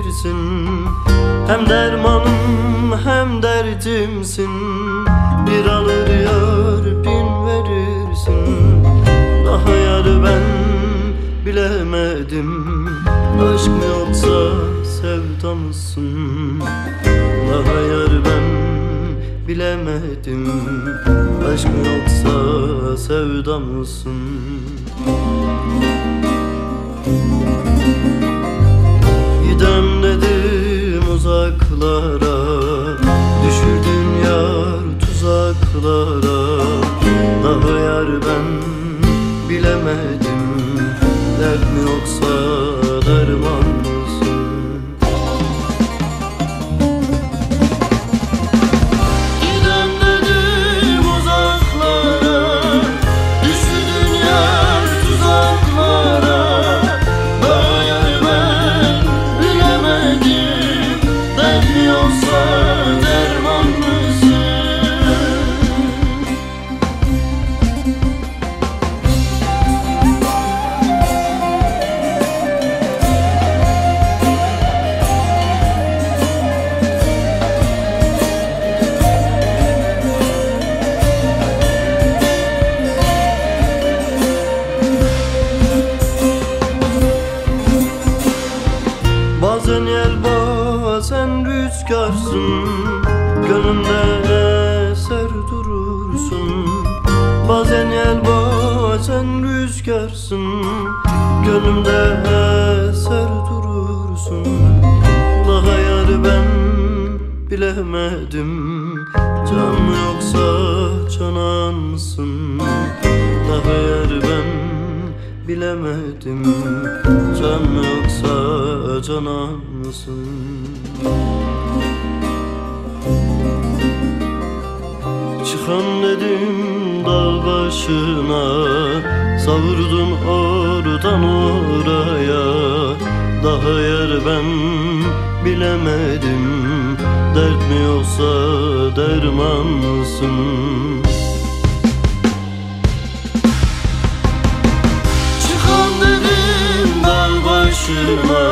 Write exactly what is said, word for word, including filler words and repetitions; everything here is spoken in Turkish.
verirsin. Hem dermanım hem derdimsin. Bir alır yar bin verirsin. Daha yarı ben bilemedim. Aşk mı yoksa sevda mısın? Daha yarı ben bilemedim. Aşk mı yoksa sevda mısın? Gidem dedim uzaklara, düşürdün yar tuzaklara. Daha yar ben bilemedim. Dert mi yoksa derman mısın? Gidem dedim uzaklara, düşürdün yar tuzaklara. Daha yar ben bilemedim. Dert mi yoksa derman mısın? Bazen yel bazen rüzgarsın, gönlümde eser durursun. Bazen yel bazen rüzgarsın, gönlümde eser durursun. Daha yarı ben bilemedim. Can mı yoksa canan mısın? Daha yarı ben bilemedim. Can mı yoksa canan mısın? Çıkan dedim dağ başına, savurdun oradan oraya. Daha yer ben bilemedim. Dert mi yoksa derman mısın? Çıkan dedim dağ başına,